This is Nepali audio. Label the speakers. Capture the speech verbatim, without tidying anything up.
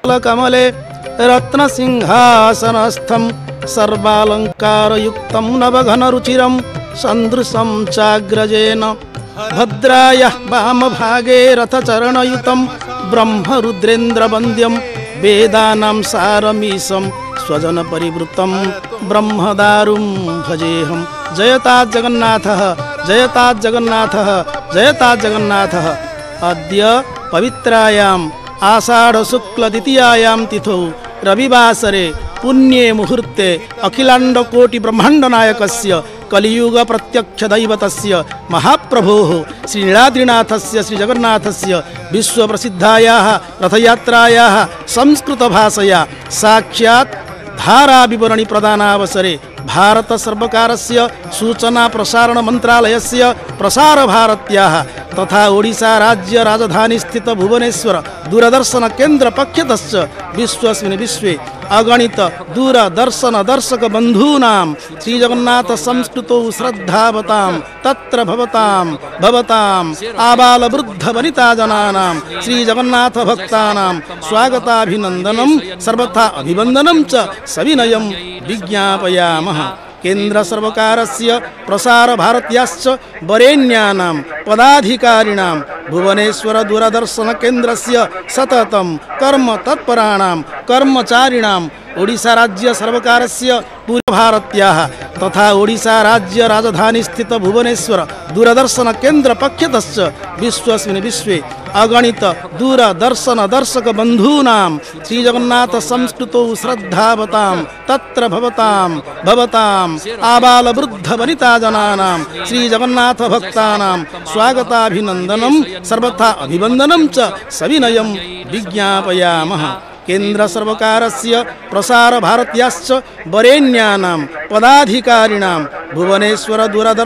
Speaker 1: कमले रत्नसिंहासनस्थं सर्वालंकारयुक्तं नवघनरुचिरं सन्दृशं चाग्रजेन भद्रायः वामभागे रथचरणयुतं ब्रह्मरुद्रेन्द्रवन्द्यं वेदानां सारमीशं स्वजनपरिवृतं ब्रह्मदारुं भजेऽहं। जयतात् जगन्नाथः, जयतात् जगन्नाथः, जयतात् जगन्नाथः। अद्य पवित्रायाम् आषाढशुक्लद्वितीयायां तिथौ रविवासरे पुण्ये मुहूर्ते अखिलाण्डकोटि ब्रह्माण्डनायकस्य कलियुग प्रत्यक्ष दैवतस्य महाप्रभोः श्रीनीलाद्रिनाथस्य श्रीजगन्नाथस्य विश्वप्रसिद्धायाः रथयात्रायाः संस्कृतभाषया साक्षात् धाराविवरणि प्रदानावसरे भारत सर्वकारस्य सूचना प्रसारण मंत्रालयस्य प्रसार भारत्याः तथा ओडिशा राज्य राजधानी स्थित भुवनेश्वर दूरदर्शन केन्द्र पक्षतश्च विश्वस्मिन् विश्वे अगणित दूरदर्शन दर्शक बंधूनां श्रीजगन्नाथ संस्कृतौ श्रद्धावतां तत्र भवतां भवतां आबाल वृद्ध वनिता जनानां श्रीजगन्नाथ भक्तानां स्वागताभिनन्दनं सर्वथा अभिवन्दनं च सविनयं विज्ञापयामः। केन्द्र सर्वकारस्य प्रसार भारत्याश्च वरेण्यानां पदाधिकारिणां भुवनेश्वर दूरदर्शन केन्द्रस्य सततं कर्म तत्पराणां कर्मचारिणां ओडिशा राज्य सर्वकारस्य पूर्वभारत्याः तथा ओडिशा राज्य राजधानी स्थित भुवनेश्वर दूरदर्शन केन्द्र पक्षतश्च विश्वस्मिन् विश्वे अगणित दूरदर्शन दर्शक बंधूनां श्रीजगन्नाथ संस्कृतौ श्रद्धावतां तत्र भवतां भवतां आबाल वृद्ध वनिता जनानां श्रीजगन्नाथ भक्तानां स्वागताभिनन्दनं सर्वथा अभिवन्दनं च सविनयं विज्ञापयामः। केन्द्र सर्वकारस्य प्रसार भारत्याश्च वरेण्यानां पदाधिकारिणां भुवनेश्वर दूरदर्शन